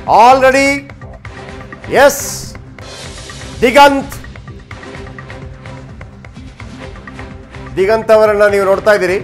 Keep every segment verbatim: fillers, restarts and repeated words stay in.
Already S Diganth Diganth ಅವರನ್ನ ನೀವು ನೋಡ್ತಾ ಇದ್ದೀರಿ.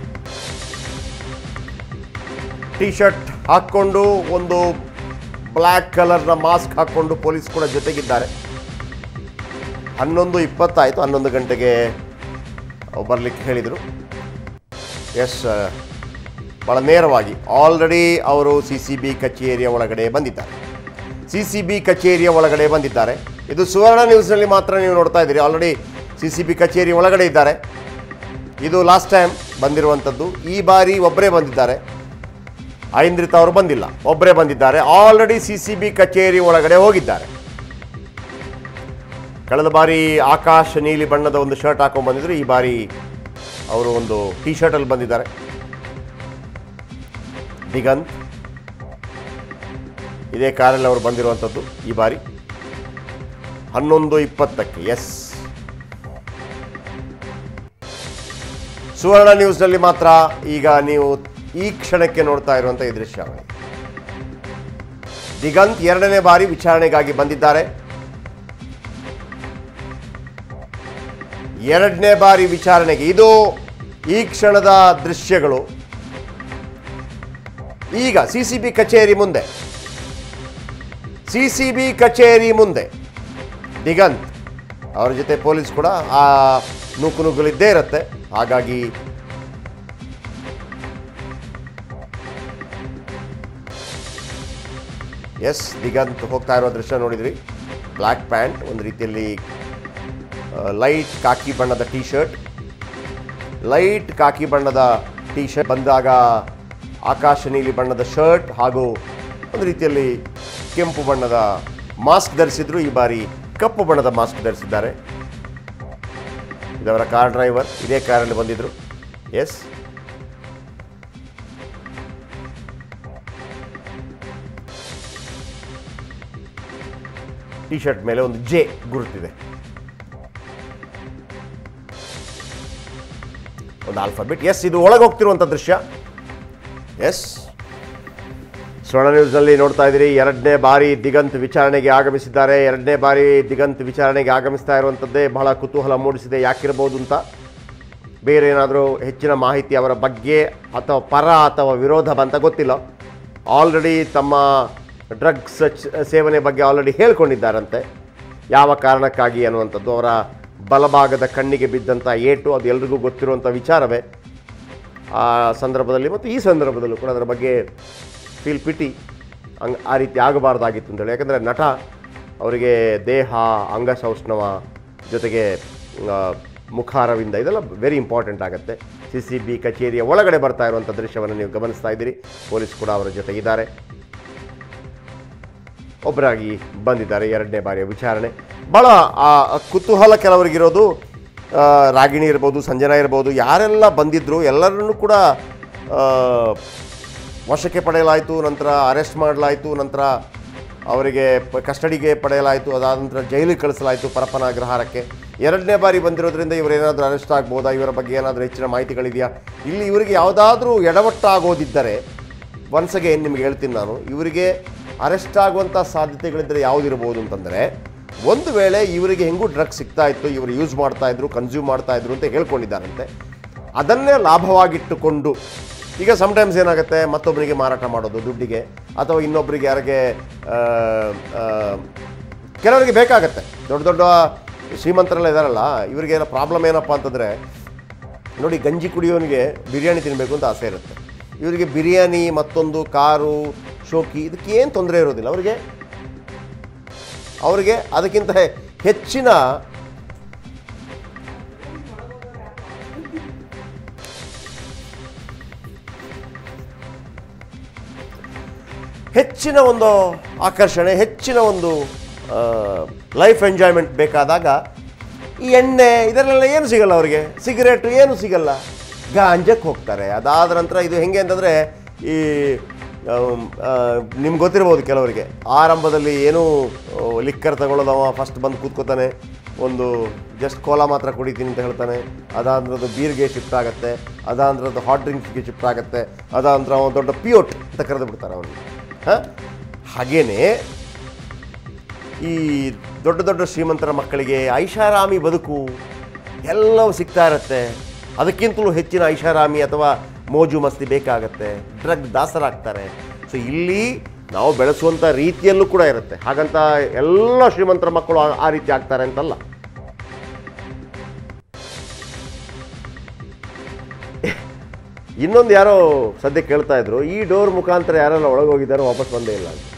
ಟಿ ಶರ್ಟ್ ಹಾಕ್ಕೊಂಡು ಒಂದು ಬ್ಲ್ಯಾಕ್ ಕಲರ್ನ ಮಾಸ್ಕ್ ಹಾಕ್ಕೊಂಡು ಪೊಲೀಸ್ ಕೂಡ ಜೊತೆಗಿದ್ದಾರೆ. ಹನ್ನೊಂದು ಇಪ್ಪತ್ತಾಯಿತು, ಹನ್ನೊಂದು ಗಂಟೆಗೆ ಬರಲಿಕ್ಕೆ ಹೇಳಿದರು. ಎಸ್, ಭಾಳ ನೇರವಾಗಿ ಆಲ್ರೆಡಿ ಅವರು ಸಿ ಸಿ ಬಿ ಕಚೇರಿಯ ಒಳಗಡೆ ಬಂದಿದ್ದಾರೆ. ಸಿ ಸಿ ಬಿ ಕಚೇರಿಯ ಒಳಗಡೆ ಬಂದಿದ್ದಾರೆ. ಇದು ಸುವರ್ಣ ನ್ಯೂಸ್ನಲ್ಲಿ ಮಾತ್ರ ನೀವು ನೋಡ್ತಾ ಇದ್ದೀರಿ. ಆಲ್ರೆಡಿ ಸಿ ಸಿ ಬಿ ಕಚೇರಿ ಒಳಗಡೆ ಇದ್ದಾರೆ. ಇದು ಲಾಸ್ಟ್ ಟೈಮ್ ಬಂದಿರುವಂಥದ್ದು. ಈ ಬಾರಿ ಒಬ್ಬರೇ ಬಂದಿದ್ದಾರೆ. ಐಂದ್ರಿತ ಅವರು ಬಂದಿಲ್ಲ, ಒಬ್ಬರೇ ಬಂದಿದ್ದಾರೆ. ಆಲ್ರೆಡಿ ಸಿ ಸಿ ಬಿ ಕಚೇರಿ ಒಳಗಡೆ ಹೋಗಿದ್ದಾರೆ. ಕಳೆದ ಬಾರಿ ಆಕಾಶ ನೀಲಿ ಬಣ್ಣದ ಒಂದು ಶರ್ಟ್ ಹಾಕೊಂಡು ಬಂದಿದ್ರು. ಈ ಬಾರಿ ಅವರು ಒಂದು ಟಿ ಶರ್ಟಲ್ಲಿ ಬಂದಿದ್ದಾರೆ. ದಿಗಂತ್ ಇದೇ ಕಾರಲ್ಲಿ ಅವರು ಬಂದಿರುವಂಥದ್ದು ಈ ಬಾರಿ ಹನ್ನೊಂದು ಇಪ್ಪತ್ತಕ್ಕೆ. ಎಸ್, ಸುವರ್ಣ ನ್ಯೂಸ್ನಲ್ಲಿ ಮಾತ್ರ ಈಗ ನೀವು ಈ ಕ್ಷಣಕ್ಕೆ ನೋಡ್ತಾ ಇರುವಂಥ ಈ ದೃಶ್ಯ. ದಿಗಂತ್ ಎರಡನೇ ಬಾರಿ ವಿಚಾರಣೆಗಾಗಿ ಬಂದಿದ್ದಾರೆ. ಎರಡನೇ ಬಾರಿ ವಿಚಾರಣೆಗೆ ಇದು ಈ ಕ್ಷಣದ ದೃಶ್ಯಗಳು. ಈಗ ಸಿ ಸಿ ಬಿ ಕಚೇರಿ ಮುಂದೆ ಸಿ ಸಿ ಬಿ ಕಚೇರಿ ಮುಂದೆ ದಿಗಂತ್ ಅವ್ರ ಜೊತೆ ಪೊಲೀಸ್ ಕೂಡ ಆ ನೂಕು ನುಗ್ಗಲಿದ್ದೇ ಇರುತ್ತೆ. ಹಾಗಾಗಿ ಎಸ್, ದಿಗಂತ್ ಹೋಗ್ತಾ ಇರೋ ದೃಶ್ಯ ನೋಡಿದ್ರಿ. ಬ್ಲ್ಯಾಕ್ ಪ್ಯಾಂಟ್, ಒಂದು ರೀತಿಯಲ್ಲಿ ಲೈಟ್ ಕಾಕಿ ಬಣ್ಣದ ಟಿ ಶರ್ಟ್, ಲೈಟ್ ಕಾಕಿ ಬಣ್ಣದ ಟಿ ಶರ್ಟ್, ಬಂದಾಗ ಆಕಾಶ ನೀಲಿ ಬಣ್ಣದ ಶರ್ಟ್ ಹಾಗೂ ಒಂದು ರೀತಿಯಲ್ಲಿ ಕೆಂಪು ಬಣ್ಣದ ಮಾಸ್ಕ್ ಧರಿಸಿದ್ರು. ಈ ಬಾರಿ ಕಪ್ಪು ಬಣ್ಣದ ಮಾಸ್ಕ್ ಧರಿಸಿದ್ದಾರೆ. ಇದವರ ಕಾರ್ ಡ್ರೈವರ್, ಇದೇ ಕಾರಲ್ಲಿ ಬಂದಿದ್ರು. ಎಸ್, ಟಿ ಶರ್ಟ್ ಮೇಲೆ ಒಂದು ಜೆ ಗುರುತಿದೆ, ಒಂದು ಆಲ್ಫಾಬೆಟ್. ಎಸ್, ಇದು ಒಳಗೆ ಹೋಗ್ತಿರುವಂಥ ದೃಶ್ಯ. ಎಸ್, ಸ್ವರ್ಣ ನ್ಯೂಸ್ನಲ್ಲಿ ನೋಡ್ತಾ ಇದ್ದೀರಿ. ಎರಡನೇ ಬಾರಿ ದಿಗಂತ್ ವಿಚಾರಣೆಗೆ ಆಗಮಿಸಿದ್ದಾರೆ. ಎರಡನೇ ಬಾರಿ ದಿಗಂತ್ ವಿಚಾರಣೆಗೆ ಆಗಮಿಸ್ತಾ ಇರುವಂಥದ್ದೇ ಬಹಳ ಕುತೂಹಲ ಮೂಡಿಸಿದೆ. ಯಾಕಿರ್ಬೋದು ಅಂತ. ಬೇರೆ ಏನಾದರೂ ಹೆಚ್ಚಿನ ಮಾಹಿತಿ ಅವರ ಬಗ್ಗೆ ಅಥವಾ ಪರ ಅಥವಾ ವಿರೋಧ ಬಂತ ಗೊತ್ತಿಲ್ಲ. ಆಲ್ರೆಡಿ ತಮ್ಮ ಡ್ರಗ್ಸ್ ಸೇವನೆ ಬಗ್ಗೆ ಆಲ್ರೆಡಿ ಹೇಳ್ಕೊಂಡಿದ್ದಾರಂತೆ. ಯಾವ ಕಾರಣಕ್ಕಾಗಿ ಅನ್ನುವಂಥದ್ದು, ಅವರ ಬಲಭಾಗದ ಕಣ್ಣಿಗೆ ಬಿದ್ದಂಥ ಏಟು, ಅದು ಎಲ್ರಿಗೂ ಗೊತ್ತಿರುವಂಥ ವಿಚಾರವೇ. ಆ ಸಂದರ್ಭದಲ್ಲಿ ಮತ್ತು ಈ ಸಂದರ್ಭದಲ್ಲೂ ಕೂಡ ಅದರ ಬಗ್ಗೆ ಫೀಲ್ ಪಿಟಿ, ಹಂಗೆ ಆ ರೀತಿ ಆಗಬಾರ್ದಾಗಿತ್ತು ಅಂತೇಳಿ. ಯಾಕಂದರೆ ನಟ ಅವರಿಗೆ ದೇಹ, ಅಂಗಸೌಷ್ಣವ, ಜೊತೆಗೆ ಮುಖಾರವಿಂದ, ಇದೆಲ್ಲ ವೆರಿ ಇಂಪಾರ್ಟೆಂಟ್ ಆಗುತ್ತೆ. ಸಿ ಸಿ ಬಿ ಕಚೇರಿಯ ಒಳಗಡೆ ಬರ್ತಾ ಇರುವಂಥ ದೃಶ್ಯವನ್ನು ನೀವು ಗಮನಿಸ್ತಾ ಇದ್ದೀರಿ. ಪೊಲೀಸ್ ಕೂಡ ಅವರ ಜೊತೆಗಿದ್ದಾರೆ. ಒಬ್ಬರಾಗಿ ಬಂದಿದ್ದಾರೆ. ಎರಡನೇ ಬಾರಿಯ ವಿಚಾರಣೆ ಭಾಳ ಕುತೂಹಲ ಕೆಲವರಿಗಿರೋದು. ರಾಗಿಣಿ ಇರ್ಬೋದು, ಸಂಜನಾ ಇರ್ಬೋದು, ಯಾರೆಲ್ಲ ಬಂದಿದ್ದರು ಎಲ್ಲರನ್ನೂ ಕೂಡ ವಶಕ್ಕೆ ಪಡೆಯಲಾಯಿತು. ನಂತರ ಅರೆಸ್ಟ್ ಮಾಡಲಾಯಿತು. ನಂತರ ಅವರಿಗೆ ಕಸ್ಟಡಿಗೆ ಪಡೆಯಲಾಯಿತು. ಅದಾದ ನಂತರ ಜೈಲಿಗೆ ಕಳಿಸಲಾಯಿತು ಪರಪ್ಪನ ಅಗ್ರಹಾರಕ್ಕೆ. ಎರಡನೇ ಬಾರಿ ಬಂದಿರೋದ್ರಿಂದ ಇವರೇನಾದರೂ ಅರೆಸ್ಟ್ ಆಗ್ಬೋದಾ, ಇವರ ಬಗ್ಗೆ ಏನಾದರೂ ಹೆಚ್ಚಿನ ಮಾಹಿತಿಗಳಿದೆಯಾ, ಇಲ್ಲಿ ಇವರಿಗೆ ಯಾವುದಾದ್ರೂ ಎಡವಟ್ಟಾಗೋದಿದ್ದರೆ ಒನ್ಸ್ ಅಗೇನ್ ನಿಮ್ಗೆ ಹೇಳ್ತೀನಿ ನಾನು, ಇವರಿಗೆ ಅರೆಸ್ಟ್ ಆಗುವಂಥ ಸಾಧ್ಯತೆಗಳಿದ್ದರೆ ಯಾವುದಿರ್ಬೋದು ಅಂತಂದರೆ, ಒಂದು ವೇಳೆ ಇವರಿಗೆ ಹೆಂಗೂ ಡ್ರಗ್ಸ್ ಸಿಗ್ತಾ ಇತ್ತು, ಇವರು ಯೂಸ್ ಮಾಡ್ತಾಯಿದ್ರು, ಕನ್ಸ್ಯೂಮ್ ಮಾಡ್ತಾಯಿದ್ರು ಅಂತ ಹೇಳ್ಕೊಂಡಿದ್ದಾರಂತೆ. ಅದನ್ನೇ ಲಾಭವಾಗಿಟ್ಟುಕೊಂಡು ಈಗ ಸಮ್ಟೈಮ್ಸ್ ಏನಾಗುತ್ತೆ, ಮತ್ತೊಬ್ಬರಿಗೆ ಮಾರಾಟ ಮಾಡೋದು ದುಡ್ಡಿಗೆ, ಅಥವಾ ಇನ್ನೊಬ್ಬರಿಗೆ ಯಾರಿಗೆ ಕೆಲವರಿಗೆ ಬೇಕಾಗತ್ತೆ. ದೊಡ್ಡ ದೊಡ್ಡ ಶ್ರೀಮಂತರೆಲ್ಲ ಇದ್ದಾರಲ್ಲ, ಇವರಿಗೆ ಏನೋ ಪ್ರಾಬ್ಲಮ್ ಏನಪ್ಪ ಅಂತಂದರೆ, ನೋಡಿ ಗಂಜಿ ಕುಡಿಯೋನಿಗೆ ಬಿರಿಯಾನಿ ತಿನ್ನಬೇಕು ಅಂತ ಆಸೆ ಇರುತ್ತೆ. ಇವರಿಗೆ ಬಿರಿಯಾನಿ, ಮತ್ತೊಂದು ಕಾರು, ಶೋಕಿ, ಇದಕ್ಕೇನು ತೊಂದರೆ ಇರೋದಿಲ್ಲ ಅವರಿಗೆ. ಅವರಿಗೆ ಅದಕ್ಕಿಂತ ಹೆಚ್ಚಿನ ಹೆಚ್ಚಿನ ಒಂದು ಆಕರ್ಷಣೆ, ಹೆಚ್ಚಿನ ಒಂದು ಲೈಫ್ ಎಂಜಾಯ್ಮೆಂಟ್ ಬೇಕಾದಾಗ ಈ ಎಣ್ಣೆ ಇದರಲ್ಲೆಲ್ಲ ಏನು ಸಿಗಲ್ಲ ಅವರಿಗೆ. ಸಿಗರೇಟು ಏನು ಸಿಗಲ್ಲ, ಗಾಂಜಕ್ಕೆ ಹೋಗ್ತಾರೆ. ಅದಾದ ನಂತರ ಇದು ಹೆಂಗೆ ಅಂತಂದರೆ, ಈ ನಿಮ್ಗೆ ಗೊತ್ತಿರ್ಬೋದು ಕೆಲವರಿಗೆ, ಆರಂಭದಲ್ಲಿ ಏನೂ ಲಿಕ್ಕರ್ ತಗೊಳ್ಳೋದವ ಫಸ್ಟ್ ಬಂದು ಕೂತ್ಕೋತಾನೆ, ಒಂದು ಜಸ್ಟ್ ಕೋಲಾ ಮಾತ್ರ ಕುಡಿತೀನಿ ಅಂತ ಹೇಳ್ತಾನೆ. ಅದಾದ್ರದ್ದು ಬೀರ್ಗೆ ಶಿಫ್ಟ್ ಆಗುತ್ತೆ, ಅದಾದ್ರದ್ದು ಹಾಟ್ ಡ್ರಿಂಕ್ಸ್ಗೆ ಶಿಫ್ಟ್ ಆಗುತ್ತೆ, ಅದಾಂತರ ದೊಡ್ಡ ಪಿಯೋಟ್ ಅಂತ ಕರೆದು ಬಿಡ್ತಾರೆ ಅವನಿಗೆ. ಹಾಂ, ಹಾಗೇನೆ ಈ ದೊಡ್ಡ ದೊಡ್ಡ ಶ್ರೀಮಂತರ ಮಕ್ಕಳಿಗೆ ಐಷಾರಾಮಿ ಬದುಕು ಎಲ್ಲವೂ ಸಿಗ್ತಾ ಇರುತ್ತೆ, ಅದಕ್ಕಿಂತಲೂ ಹೆಚ್ಚಿನ ಐಷಾರಾಮಿ ಅಥವಾ ಮೋಜು ಮಸ್ತಿ ಬೇಕಾಗತ್ತೆ, ಡ್ರಗ್ ದಾಸರಾಗ್ತಾರೆ. ಸೊ ಇಲ್ಲಿ ನಾವು ಬೆಳೆಸುವಂಥ ರೀತಿಯಲ್ಲೂ ಕೂಡ ಇರುತ್ತೆ. ಹಾಗಂತ ಎಲ್ಲ ಶ್ರೀಮಂತರ ಮಕ್ಕಳು ಆ ರೀತಿ ಆಗ್ತಾರೆ ಅಂತಲ್ಲ. ಇನ್ನೊಂದು ಯಾರೋ ಸದ್ಯ ಕೇಳ್ತಾ ಇದ್ರು, ಈ ಡೋರ್ ಮುಖಾಂತರ ಯಾರೆಲ್ಲ ಒಳಗೋಗಿದ್ದಾರೋ ವಾಪಸ್ ಬಂದೇ ಇಲ್ಲ ಅಂತ.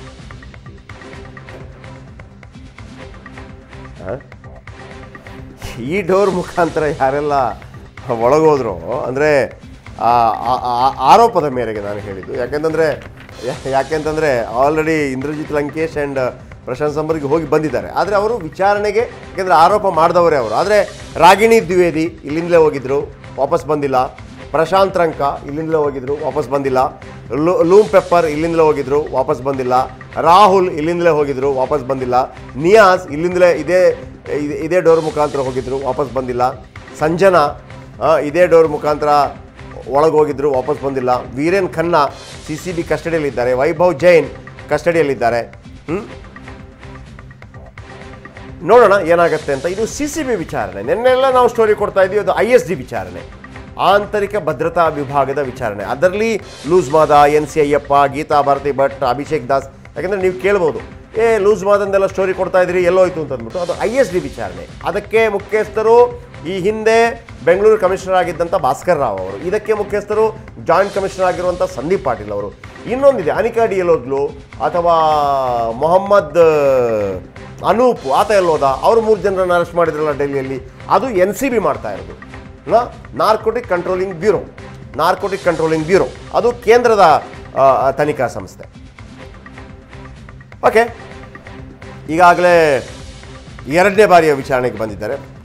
ಈ ಡೋರ್ ಮುಖಾಂತರ ಯಾರೆಲ್ಲ ಒಳಗೋದ್ರು ಅಂದರೆ ಆರೋಪದ ಮೇರೆಗೆ ನಾನು ಹೇಳಿದ್ದು. ಯಾಕೆಂತಂದರೆ ಯಾಕೆಂತಂದರೆ ಆಲ್ರೆಡಿ ಇಂದ್ರಜಿತ್ ಲಂಕೇಶ್ ಆ್ಯಂಡ್ ಪ್ರಶಾಂತ್ ಸಂಬರ್ಗೆ ಹೋಗಿ ಬಂದಿದ್ದಾರೆ. ಆದರೆ ಅವರು ವಿಚಾರಣೆಗೆ, ಯಾಕೆಂದರೆ ಆರೋಪ ಮಾಡಿದವರೇ ಅವರು. ಆದರೆ ರಾಗಿಣಿ ದ್ವಿವೇದಿ ಇಲ್ಲಿಂದಲೇ ಹೋಗಿದ್ದರು, ವಾಪಸ್ ಬಂದಿಲ್ಲ. ಪ್ರಶಾಂತ್ ರಂಕ ಇಲ್ಲಿಂದಲೇ ಹೋಗಿದ್ರು, ವಾಪಸ್ ಬಂದಿಲ್ಲ. ಲೂ ಲೂಮ್ ಪೆಪ್ಪರ್ ಇಲ್ಲಿಂದಲೇ ಹೋಗಿದ್ರು, ವಾಪಸ್ ಬಂದಿಲ್ಲ. ರಾಹುಲ್ ಇಲ್ಲಿಂದಲೇ ಹೋಗಿದ್ರು, ವಾಪಸ್ ಬಂದಿಲ್ಲ. ನಿಯಾಸ್ ಇಲ್ಲಿಂದಲೇ ಇದೇ ಇದೇ ಡೋರ್ ಮುಖಾಂತರ ಹೋಗಿದ್ರು, ವಾಪಸ್ ಬಂದಿಲ್ಲ. ಸಂಜನಾ ಇದೇ ಡೋರ್ ಮುಖಾಂತರ ಒಳಗೋಗಿದ್ರು, ವಾಪಸ್ ಬಂದಿಲ್ಲ. Viren Khanna C C B ಕಸ್ಟಡಿಯಲ್ಲಿದ್ದಾರೆ. ವೈಭವ್ ಜೈನ್ ಕಸ್ಟಡಿಯಲ್ಲಿದ್ದಾರೆ. ಹ್ಞೂ ನೋಡೋಣ ಏನಾಗುತ್ತೆ ಅಂತ. ಇದು ಸಿ ಸಿ ಬಿ ವಿಚಾರಣೆ. ನಿನ್ನೆಲ್ಲ ನಾವು ಸ್ಟೋರಿ ಕೊಡ್ತಾ ಇದ್ದೀವಿ, ಅದು ಐ ಎಸ್ ಡಿ ವಿಚಾರಣೆ, ಆಂತರಿಕ ಭದ್ರತಾ ವಿಭಾಗದ ವಿಚಾರಣೆ. ಅದರಲ್ಲಿ loose Mada, N C Ayyappa, Geetha Bharathi Bhat, Abhishek Das. ಯಾಕೆಂದರೆ ನೀವು ಕೇಳ್ಬೋದು, ಏ ಲೂಸ್ ಮಾದಂದೆಲ್ಲ ಸ್ಟೋರಿ ಕೊಡ್ತಾ ಇದ್ರಿ, ಎಲ್ಲೋಯ್ತು ಅಂತ ಅಂದ್ಬಿಟ್ಟು. ಅದು ಐ ಎಸ್ ಡಿ ವಿಚಾರಣೆ. ಅದಕ್ಕೆ ಮುಖ್ಯಸ್ಥರು ಈ ಹಿಂದೆ ಬೆಂಗಳೂರು ಕಮಿಷನರ್ ಆಗಿದ್ದಂಥ ಭಾಸ್ಕರ್ ರಾವ್ ಅವರು, ಇದಕ್ಕೆ ಮುಖ್ಯಸ್ಥರು ಜಾಯಿಂಟ್ ಕಮಿಷನರ್ ಆಗಿರುವಂಥ ಸಂದೀಪ್ ಪಾಟೀಲ್ ಅವರು. ಇನ್ನೊಂದಿದೆ ಅನಿಕಾ ಡಿ ಎಲ್ಲೋದ್ಲು ಅಥವಾ ಮೊಹಮ್ಮದ್ ಅನೂಪ್, ಆತ ಎಲ್ಲೋದ, ಅವರು ಮೂರು ಜನರನ್ನು ಅರೆಸ್ಟ್ ಮಾಡಿದ್ರಲ್ಲ ಡೆಲ್ಲಿಯಲ್ಲಿ. ಅದು ಎನ್ ಸಿ ಬಿ ಮಾಡ್ತಾ ಇರೋದು, narcotic controlling bureau. Narcotic controlling bureau ಅದು ಕೇಂದ್ರದ ತನಿಖಾ ಸಂಸ್ಥೆ. ಓಕೆ, ಈಗಾಗಲೇ ಎರಡನೇ ಬಾರಿಯ ವಿಚಾರಣೆಗೆ ಬಂದಿದ್ದಾರೆ.